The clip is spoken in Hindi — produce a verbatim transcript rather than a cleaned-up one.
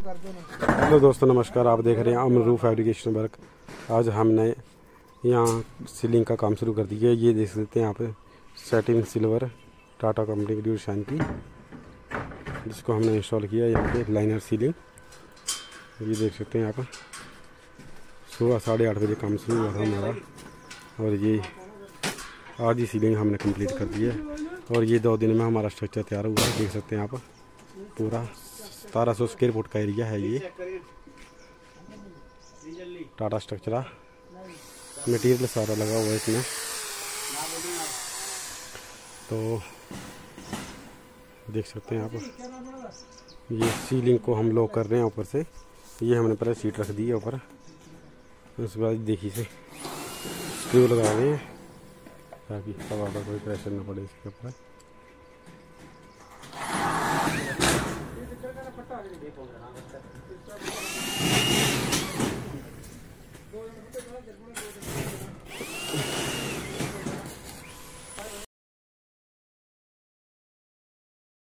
हेलो दोस्तों, नमस्कार। आप देख रहे हैं अमरू फैब्रिकेशन वर्क। आज हमने यहाँ सीलिंग का काम शुरू कर दिया है। ये देख सकते हैं यहाँ पे सेटिंग सिल्वर टाटा कंपनी की ड्यूर शाइन की, जिसको हमने इंस्टॉल किया यहाँ पे लाइनर सीलिंग। ये देख सकते हैं यहाँ पर सुबह साढ़े आठ बजे काम शुरू हुआ था हमारा, और ये आज ही सीलिंग हमने कंप्लीट कर दी है। और ये दो दिन में हमारा स्ट्रक्चर तैयार हुआ है। देख सकते हैं यहाँ पर पूरा सतारह सौ स्क्वायर फुट का एरिया है। ये टाटा स्ट्रक्चर मटेरियल सारा लगा हुआ है इसमें। तो देख सकते हैं यहाँ पर ये सीलिंग को हम लॉक कर रहे हैं ऊपर से। ये हमने पहले सीट रख दी है ऊपर, उसके बाद देखिए से स्क्रू लगा रहे हैं ताकि हवा का कोई प्रेशर ना पड़े इसके ऊपर।